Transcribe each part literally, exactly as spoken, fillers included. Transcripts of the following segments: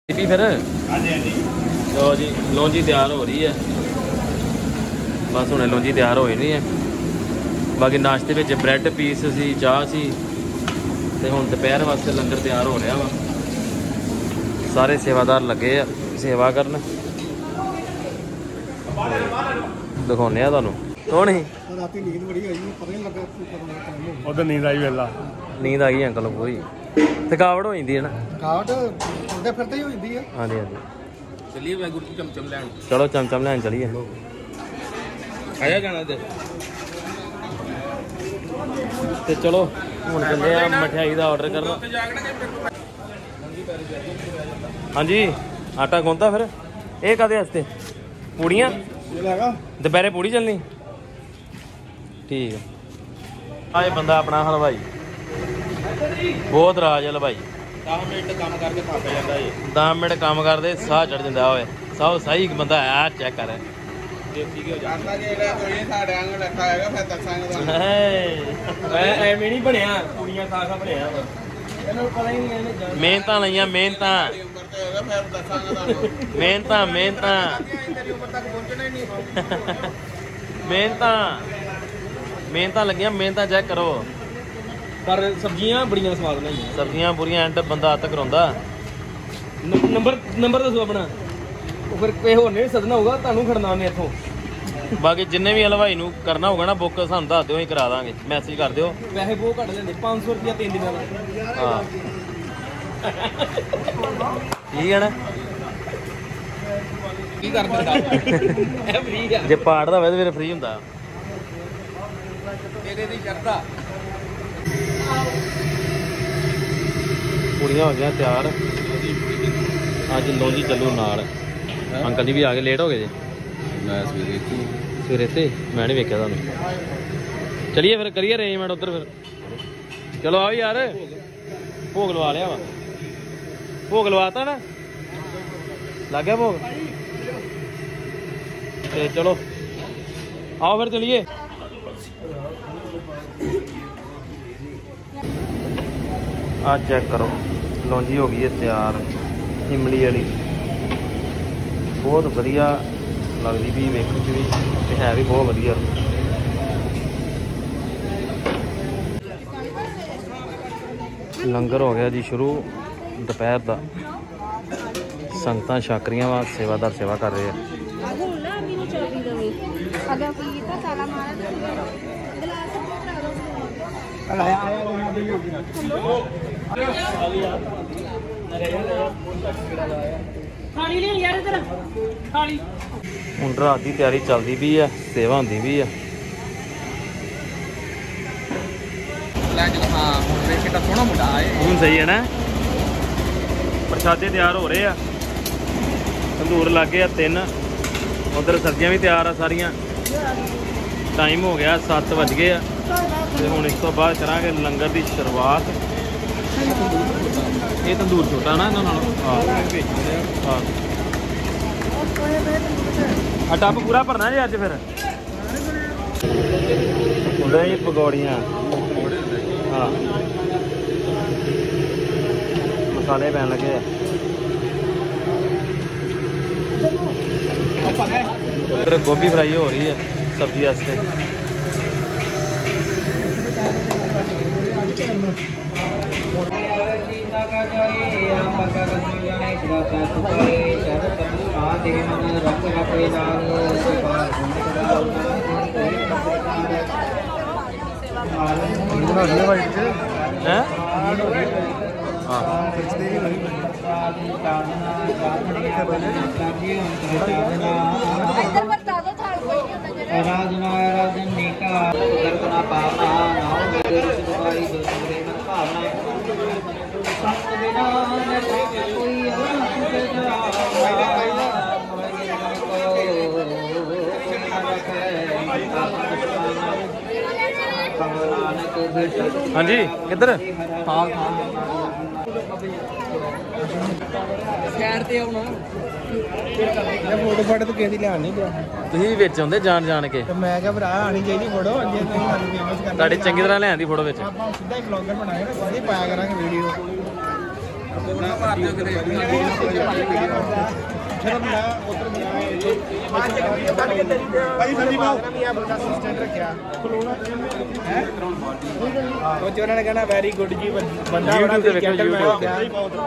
फिर तो जी लौंजी तैयार हो रही है। बस हुणे लौंजी तैयार हो नहीं है। बाकी नाश्ते में ब्रैड पीस सी चाह सी ते हुण दोपहर वास्ते लंगर तैयार हो रहा वा। सारे सेवादार लगे आ सेवा करन। दिखाने आ तुहानूं कौन ही उधर नींद आई वेला नींद आ गई अंकल पूरी थकावट हो जाती है ना। थकावट चलते फिरते ही हो जाती है। हाँ जी हाँ जी चलिए वाहगुरू की चमचम लैन। चलो चमचम लैन चलिए। आया जाना ते ते चलो हुण चले आ मठियाई का ऑर्डर करना। हाँ जी आटा गौंदा फिर ये कादे वास्ते पूड़ियाँ दोपहरे पूड़ी चलनी ठीक है। आए बंदा अपना हलवाई बहुत राज है हलवाई। दस मिनट काम करके थक जाता है। दस मिनट काम करते साह चढ़ जाता होए सब सही बंदा है चेक कर नहीं बनया कुड़ियां खा खा बनया मेहनत लाइया मेहनत मेहनत मेहनत मेहनत मेहनत लगिया मेहनत चेक करो। पर सब्जियां बड़ियां स्वाद नहीं सब्जियां बुरियां एंड बंदा हत्थ करांदा। नंबर नंबर दसो अपना फिर कोई होर नहीं सदना होगा तुहानू खड़ना ने इथों। बाकी जिन्ने भी हलवाई नू करना होगा ना बुक सानू दस दिओ, करा देंगे मैसेज कर दिओ। पैसे बहुत घट लेंदे पाँच सौ रुपया तीन दिनां दा। हाँ ठीक है ना की कर दिंदा ए फ्री है जे पाड़ दा होवे ते फिर फ्री हुंदा। तेरे दी शर्ता पूड़ियां हो गया तैयार। अज लौंजी चलू नाल। अंकल जी भी आ गए लेट हो गए जी। मैं सवेरे सवेरे ते मैं नहीं वेख्या तुहानू। चलिए फिर करिए अरेंजमेंट उधर फिर। चलो आओ यार भोग लवा लिया वा। भोग लवाता ना लग गया भोग ते चलो आओ फिर चलिए। आ चेक करो लौंजी हो गई है तैयार इमली वाली बहुत वधिया लगती भी वेखण च भी ते है भी बहुत वधिया। लंगर हो गया जी शुरू दोपहर का। संगतां छक रहीआं वा सेवादार सेवा कर रहे हैं। हुण रात की तैयारी चलती भी है सेवा होंदी भी है। हूँ सही है ना प्रसादे तैयार हो रहे हैं। तंदूर लग गए तीन उधर सब्जियां भी तैयार आ सारियां। टाइम हो गया सत्त बज गए तो हुण इस तो बाद करांगे लंगर की शुरुआत। ये तंदूर छोटा ना हाँ टब पूरा भरना जी अज फिर ही पकौड़ियाँ। हाँ मसाले पैन लगे उधर गोभी फ्राई हो रही है सब्जी वास्ते। हाँ जी किधर फोटो फाटो तो किसी लिया नहीं लिया तुसीं विच आउंदे जान जान के मैं क्या भरा आनी चाहिए फोटो तुहाडी चंगी तरह लिआंदी फोटो विच सीधा ही ब्लॉगर बनाए ना सीधे पाया करांगे वीडियो ਭਾਈ ਸੰਦੀਪ ਆਓ ਅਸਿਸਟੈਂਟ ਰੱਖਿਆ ਉਹ ਚ ਉਹਨਾਂ ਨੇ ਕਹਿਣਾ ਵੈਰੀ ਗੁੱਡ ਜੀ ਬੰਦਾ YouTube ਤੇ ਵੇਖੋ YouTube ਤੇ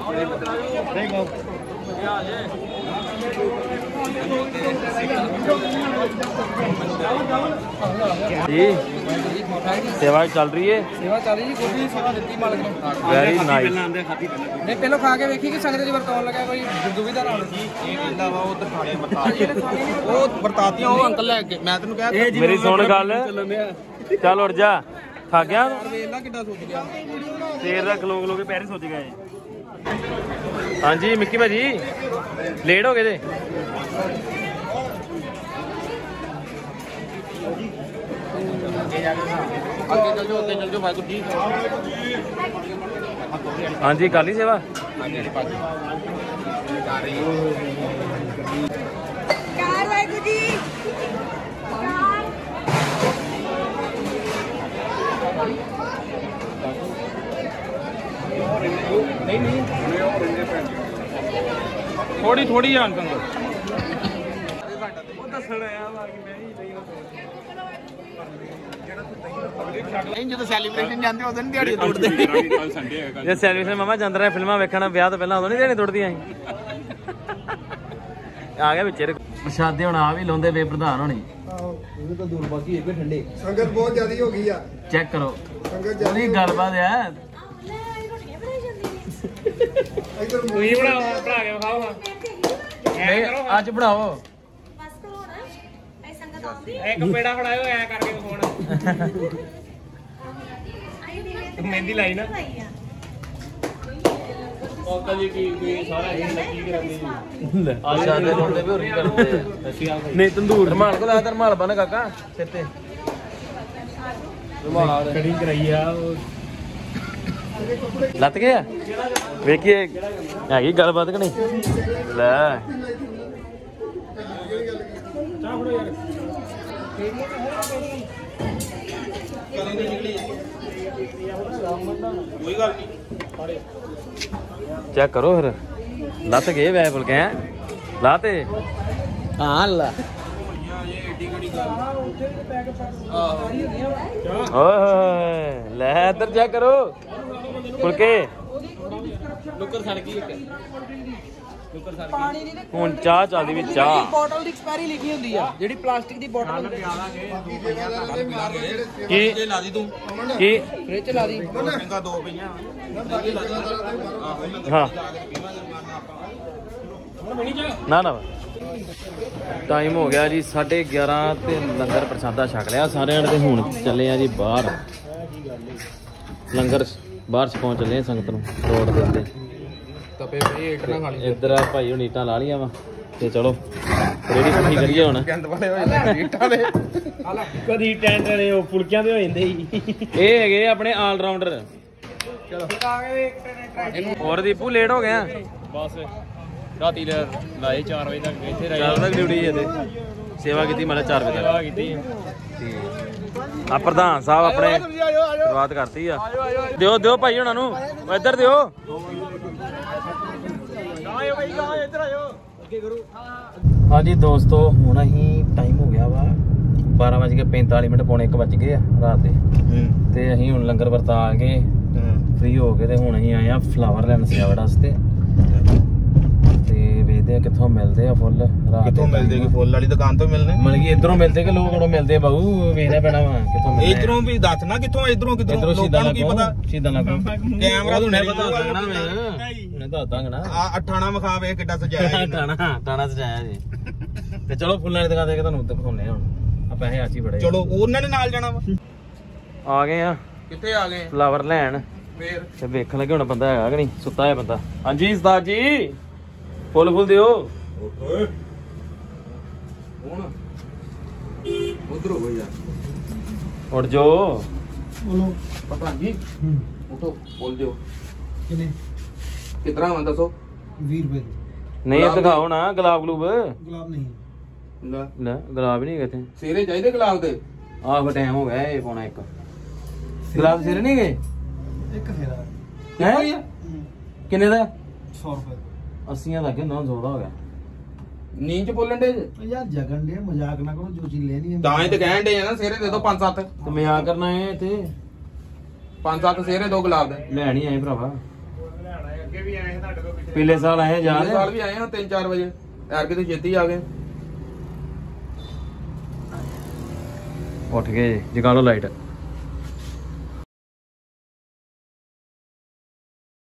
जी सेवा चल रही है सेवा चल रही जी गोभी ਦੀ ਸੇਵਾ ਦਿੱਤੀ ਮਾਲਕ ਨੇ वेरी नाइस ਨਹੀਂ ਪਹਿਲਾਂ ਖਾ ਕੇ ਵੇਖੀ ਕਿ ਸੰਗਤ ਜੀ ਵਰਤਾਉਣ ਲੱਗਾ ਕੋਈ ਦੁਵਿਧਾ ਨਾਲ ਜੀ ਇਹ ਕਹਿੰਦਾ ਵਾ ਉਹ ਤਾਂ ਖਾਣੇ ਬਰਤਾ ਉਹ ਵਰਤਾਤੀਆਂ ਉਹ ਅੰਕਲ ਲੈ ਕੇ ਮੈਂ ਤੈਨੂੰ ਕਿਹਾ मेरी सुन गल चल उठ जा थक गया ਵੇਖ ਲੈ ਕਿੱਡਾ ਸੋਚ ਗਿਆ शेर का खलो खलो के पैर सोच गए हाँ जी मिक्की भाजी लेट हो गए थे ਅੱਗੇ ਚੱਲ ਜਾਓ ਅੱਗੇ ਚੱਲ ਜਾਓ ਵਾਹਿਗੁਰੂ ਜੀ हाँ जी कर ली सेवा ਕਾਰ ਵਾਹਿਗੁਰੂ ਜੀ ਨਹੀਂ ਨਹੀਂ ਥੋੜੀ ਥੋੜੀ ਜਾਣ ਤੰਗ ਜਦੋਂ ਸੈਲੀਬ੍ਰੇਸ਼ਨ ਜਾਂਦੇ ਉਦੋਂ ਨਹੀਂ ਦਿਹਾੜੀ ਤੋੜਦੇ ਜੇ ਸੈਲੀਬ੍ਰੇਸ਼ਨ ਮਾਮਾ ਜਾਂਦੇ ਰਹੇ ਫਿਲਮਾਂ ਵੇਖਣਾ ਵਿਆਹ ਤੋਂ ਪਹਿਲਾਂ ਉਦੋਂ ਨਹੀਂ ਦੇਣੇ ਟੁੱਟਦੀਆਂ ਸੀ ਆ ਗਿਆ ਵਿੱਚ ਪ੍ਰਸ਼ਾਦੇ ਹੁਣ ਆ ਵੀ ਲਾਉਂਦੇ ਵੇ ਪ੍ਰਧਾਨ ਹੋਣੀ ਉਹ ਤਾਂ ਦੂਰ ਬਾਕੀ ਇੱਕ ਠੰਡੇ ਸੰਗਤ ਬਹੁਤ ਜ਼ਿਆਦਾ ਹੋ ਗਈ ਆ ਚੈੱਕ ਕਰੋ ਸੰਗਤ ਉਹਦੀ ਗੱਲਬਾਤ ਆ ਰੋਟੀਆਂ ਬਣਾਈ ਜਾਂਦੀ ਇਧਰ ਤੁਸੀਂ ਬਣਾਓ ਬਣਾ ਕੇ ਵਿਖਾਓ ਨਹੀਂ ਅੱਜ ਬਣਾਓ ਬਸ ਕਰੋ ਨਾ ਐ ਸੰਗਤ ਆਉਂਦੀ ਇੱਕ ਪੇੜਾ ਫੜਾਇਓ ਐ ਕਰਕੇ ਫੋਨ ਮਹਿੰਦੀ ਲਾਈ ਨਾ ਕੋਕਾ ਜੀ ਕੀ ਕੋਈ ਸਾਰਾ ਇਹ ਲੱਗੀ ਕਰਾਂਗੇ ਆਸ਼ਾ ਦੇ ਰੋਂਦੇ ਵੀ ਹੋਰੀ ਕਰਦੇ ਨਹੀਂ ਤੰਦੂਰ ਰਮਾਲ ਕੋ ਲਾ ਰਮਾਲ ਬਨ ਕਾਕਾ ਸਿਰ ਤੇ ਰਮਾਲ ਕਟਿੰਗ ਕਰਾਈ ਆ ਲੱਤ ਗਿਆ ਵੇਖੀਏ ਹੈਗੀ ਗੱਲਬਾਤ ਕਿ ਨਹੀਂ ਲੈ ਕੋਈ ਗੱਲ ਨਹੀਂ ਚੈੱਕ ਕਰੋ ਫਿਰ ਲੱਤ ਗਏ ਵੈ ਬੁਲ ਕੇ ਲਾਤੇ ਹਾਂ ਲਾ ਓਏ ਹੋਏ ਲੈ ਇੱਧਰ ਚੈੱਕ ਕਰੋ ਫੁਲਕੇ ਨੁੱਕਰ ਸੜ ਗਈ ਇੱਕ ਨੁੱਕਰ ਸੜ ਪਾਣੀ ਦੀ ਹੁਣ ਚਾਹ ਚੱਲਦੀ ਵੀ ਚਾਹ ਬੋਟਲ ਦੀ ਐਕਸਪਾਇਰੀ ਲਿਖੀ ਹੁੰਦੀ ਆ ਜਿਹੜੀ ਪਲਾਸਟਿਕ ਦੀ ਬੋਟਲ ਹੁੰਦੀ ਕੀ ਲਾ ਦੀ ਤੂੰ ਕੀ ਫ੍ਰਿਜ ਚ ਲਾ ਦੀ ਚੰਗਾ ਦੋ ਪਈਆਂ ਹਾਂ ਨਾ ਨਾ ਟਾਈਮ ਹੋ ਗਿਆ ਜੀ ਸਾਢੇ ਗਿਆਰਾਂ ਤੇ ਲੰਗਰ ਪ੍ਰਸ਼ਾਦਾ ਛਕ ਲਿਆ ਸਾਰਿਆਂ ਨੇ ਤੇ ਹੁਣ ਚੱਲੇ ਆ ਜੀ ਬਾਹਰ ਲੰਗਰ ਬਾਹਰ ਚ ਪਹੁੰਚ ਚੱਲੇ ਆ ਸੰਗਤ ਨੂੰ ਰੋਡ ਦੇ ਉੱਤੇ ਤਪੇ ਪਈ ਇੱਟ ਨਾ ਖਾਲੀ ਇੱਧਰ ਆ ਭਾਈ ਹੁਣ ਇੱਟਾਂ ਲਾ ਲੀਆਂ ਵਾ ਤੇ ਚਲੋ ਰੇੜੀ ਇਕੱਠੀ ਕਰੀਏ ਹੁਣ ਗੰਦ ਵਾਲੇ ਹੋਏ ਇੱਟਾਂ ਦੇ ਕਦੀ ਟੈਂਟ ਵਾਲੇ ਉਹ ਫੁਲਕਿਆਂ ਦੇ ਹੋ ਜਾਂਦੇ ਸੀ ਇਹ ਹੈਗੇ ਆਪਣੇ ਆਲ ਰਾਉਂਡਰ ਚਲੋ ਹੋਰ ਦੀਪੂ ਲੇਟ ਹੋ ਗਿਆ ਬਸ ਰਾਤੀ ਲਾਏ ਚਾਰ ਵਜੇ ਤੱਕ ਇੱਥੇ ਰਹੇ ਚਾਰ ਤੱਕ ਡਿਊਟੀ ਹੈ ਤੇ ਸੇਵਾ ਕੀਤੀ ਮਤਲਬ ਚਾਰ ਵਜੇ ਤੱਕ ਕੀਤੀ ਠੀਕ ਆ ਪ੍ਰਧਾਨ ਸਾਹਿਬ ਆਪਣੇ ਸ਼ੁਰੂਆਤ ਕਰਤੀ ਆ ਦਿਓ ਦਿਓ ਭਾਈ ਉਹਨਾਂ ਨੂੰ ਇੱਧਰ ਦਿਓ ਹਾਂਜੀ ਦੋਸਤੋ ਹੁਣ ਅਸੀਂ ਟਾਈਮ ਹੋ ਗਿਆ ਵਾ ਬਾਰਾਂ ਵੱਜ ਕੇ ਪੈਂਤਾਲੀ ਮਿੰਟ ਪੌਣੇ ਇੱਕ ਵੱਜ ਗਏ ਆ ਰਾਤ ਦੇ ਤੇ ਅਸੀਂ ਹੁਣ ਲੰਗਰ ਵਰਤਾ ਕੇ ਫ੍ਰੀ ਹੋ ਗਏ ਤੇ ਹੁਣ ਅਸੀਂ ਆਏ ਆ ਫਲਾਵਰ ਲੈਣ ਸਜਾਵਟ ਵਾਸਤੇ ਤੇ ਵੇਖਦੇ ਆ ਕਿੱਥੋਂ ਮਿਲਦੇ ਆ ਫੁੱਲ ਰਾਤ ਕਿੱਥੋਂ ਮਿਲਦੇ ਕਿ ਫੁੱਲ ਵਾਲੀ ਦੁਕਾਨ ਤੋਂ ਮਿਲਨੇ ਮਤਲਬ ਕਿ ਇਧਰੋਂ ਮਿਲਦੇ ਕਿ ਲੋਕ ਕੋਲੋਂ ਮਿਲਦੇ ਬਾਊ ਵੇਖਣਾ ਪੈਣਾ ਵਾ ਕਿੱਥੋਂ ਮਿਲਦੇ ਇਧਰੋਂ ਵੀ ਦੱਸ ਨਾ ਕਿੱਥੋਂ ਇਧਰੋਂ ਕਿੱਧਰੋਂ ਇਧਰੋਂ ਲੋਕਾਂ ਨੂੰ ਕੀ ਪਤਾ ਸਿੱਧਾ ਲੱਗੋ ਕੈਮਰਾ ਤੋਂ ਨਹੀਂ ਪਤਾ ਪਤਾ ਲੱਗਣਾ ਮੈਂ ਉਹਨੇ ਤਾਂ ਦਾਂਗਾ ਨਾ ਆ ਅਠਾਣਾ ਮਖਾ ਵੇ ਕਿੱਡਾ ਸਜਾਇਆ ਟਾਣਾ ਟਾਣਾ ਸਜਾਇਆ ਜੀ ਤੇ ਚਲੋ ਫੁੱਲਾਂ ਦੀ ਦੁਕਾਨ ਤੇ ਤੁਹਾਨੂੰ ਦਿਖਾਉਣੇ ਹੁਣ ਆ ਪੈਸੇ ਆਚੀ ਬੜੇ ਚਲੋ ਉਹਨਾਂ ਨੇ ਨਾਲ ਜਾਣਾ ਵਾ ਆ ਗਏ ਆ ਕਿੱਥੇ ਆ ਗਏ ਫਲਾਵਰ ਲੈਣ ਫੇਰ ਤੇ ਵੇਖਣ ਲੱਗੇ ਹੁਣ ਬੰਦਾ ਹੈਗਾ ਕਿ ਨਹੀਂ ਸੁੱਤਾ ਹੈ ਬੰਦਾ ਹਾਂਜੀ ਉਸਤਾਦ ਜੀ ਫੁੱਲ ਫੁੱਲ ਦਿਓ ਓਏ ਹੁਣ ਉਧਰ ਹੋ ਗਿਆ ਉੱਠ ਜੋ ਬੋਲੋ ਪਤਾ ਨਹੀਂ ਉਠੋ ਬੋਲ ਦਿਓ ਕਿੰਨੇ ਕਿਤਨਾ ਆਉਂਦਾ ਦੱਸੋ ਵੀਹ ਰੁਪਏ ਨਹੀਂ ਇਹ ਦਿਖਾਓ ਨਾ ਗੁਲਾਬ ਗਲੂਬ ਗੁਲਾਬ ਨਹੀਂ ਲੈ ਲੈ ਗੁਲਾਬ ਨਹੀਂ ਕਿਤੇ ਸੇਰੇ ਚਾਹੀਦੇ ਗਲਾਸ ਦੇ ਆਹ ਟਾਈਮ ਹੋ ਗਿਆ ਇਹ ਪੌਣਾ ਇੱਕ ਗੁਲਾਬ ਸਿਰ ਨਹੀਂ ਗਏ ਇੱਕ ਫੇਰਾ ਹੈ ਕਿੰਨੇ ਦਾ सौ रुपए अस्सियां लगे ना जोड़ा हो गया ਨੀਂਦ ਚ ਬੋਲਣ ਦੇ यार जगन दे मजाक ना करो जो चीज लेनी है ਤਾਂ ਹੀ ਤੇ ਕਹਿਣ ਦੇ ਆ ਨਾ ਸੇਰੇ ਦੇ ਦੋ ਪੰਜ ਸੱਤ ਤੇ ਮਜ਼ਾਕ ਕਰਨਾ ਹੈ ਤੇ ਪੰਜ ਸੱਤ ਸੇਰੇ ਦੋ ਗੁਲਾਬ ਦੇ ਲੈਣ ਹੀ ਆਏ ਭਰਾਵਾ ਪਿਛਲੇ ਸਾਲ ਆਏ ਜਾ ਪਿਛਲੇ ਸਾਲ ਵੀ ਆਏ ਹਾਂ ਤਿੰਨ ਚਾਰ ਵਜੇ ਯਾਰ ਕਿਤੇ ਛੇਤੀ ਆ ਗਏ ਉੱਠ ਗਏ ਜਗਾ ਲਓ ਲਾਈਟ